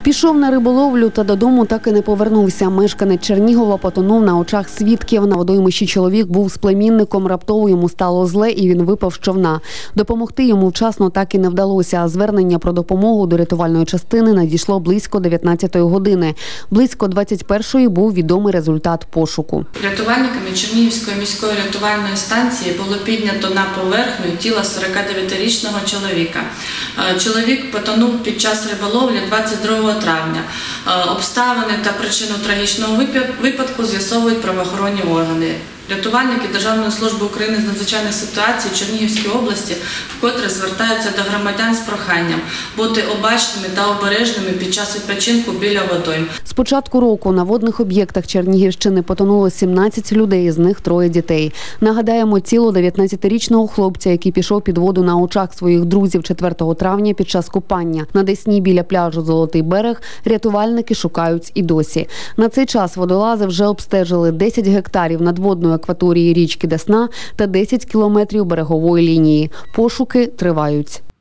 Пішов на риболовлю та додому так і не повернувся. Мешканець Чернігова потонув на очах свідків. На водоймищі чоловік був з племінником, раптово йому стало зле і він випав з човна. Допомогти йому вчасно так і не вдалося, а звернення про допомогу до рятувальної частини надійшло близько 19-ї години. Близько 21-ї був відомий результат пошуку. Рятувальниками Чернігівської міської рятувальної станції було піднято на поверхню тіло 49-річного чоловіка. Чоловік потонув під час риболовлі 22 травня. Обставини та причину трагічного випадку з'ясовують правоохоронні органи. Рятувальники Державної служби України з надзвичайних ситуацій Чернігівської області вкотре звертаються до громадян з проханням бути обачними та обережними під час відпочинку біля водойм. З початку року на водних об'єктах Чернігівщини потонуло 17 людей, з них 3 дітей. Нагадаємо, тіло 19-річного хлопця, який пішов під воду на очах своїх друзів 4 травня під час купання. На Десні біля пляжу «Золотий берег» рятувальники шукають і досі. На цей час водолази вже обстежили 10 гектарів надводної акваторії річки Десна та 10 кілометрів берегової лінії. Пошуки тривають.